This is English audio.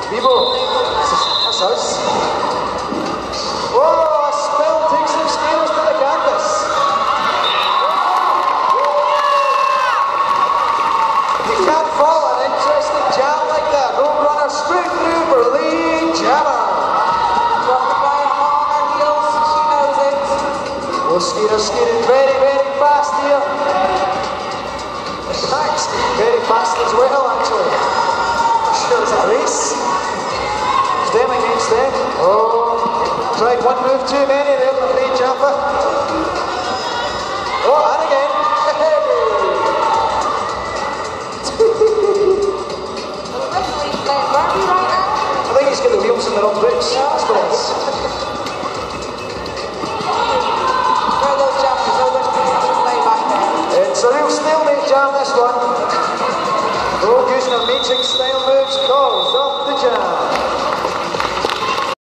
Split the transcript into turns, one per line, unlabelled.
Vivo. That's us. Oh, a spell takes some scales to the canvas. You can't follow an interesting jam like that. Roadrunner straight through for lead jammer.
Dropping by on her heels, she knows it.
Oh, Skeeter skating very, very fast here. Thanks, very fast as well, actually. Sure, it's a race. It's them against them. Oh, tried one move too many there, the free jumper. Oh, and again.
Referee's playing Barbie right now.
I think he's got the wheels in the wrong boots. That's what it is.
Throw those jumpers, those are just lay back there.
It's a real stalemate jam, this one. Both using their matrix style moves caused off the jam.